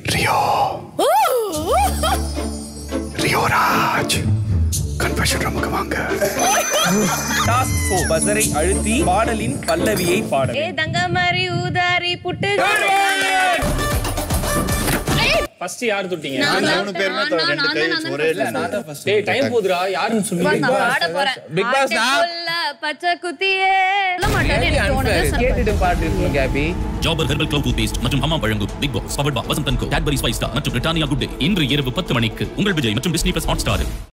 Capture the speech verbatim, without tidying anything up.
Rio Rio Raj confession ரூமுக்கு வாங்க. Task நான்கு பஸரை அழுத்தி பாடலின் பல்லவியை பாட. ஏ தங்கமாரி ஊதாரி புட்டு. ஃபர்ஸ்ட் யார் தொட்டீங்க? நான் மூணு பேருமே ரெண்டு கை ஒரே இல்ல நான் தான் ஃபர்ஸ்ட். டேய் டைம் போதுடா யாருன்னு சொல்லு. நான் பாட போறேன். பிக் பாஸ் நான் பச்சை குத்தியே சொல்ல மாட்டேன் எனக்கு தோணுது. கேட்டிட்டு பாட்டு இருக்கு கேபி. Dabur herbal clove toothpaste மற்றும் ஹமாம் வழங்கும் Bigg Boss powered by Vasanth and co, Cadbury spice star மற்றும் பிரிட்டானியா குட் டே இன்று இரவு பத்து மணிக்கு உங்கள் விஜய் மற்றும் டிஸ்னி பிளஸ் ஹாட் ஸ்டார்.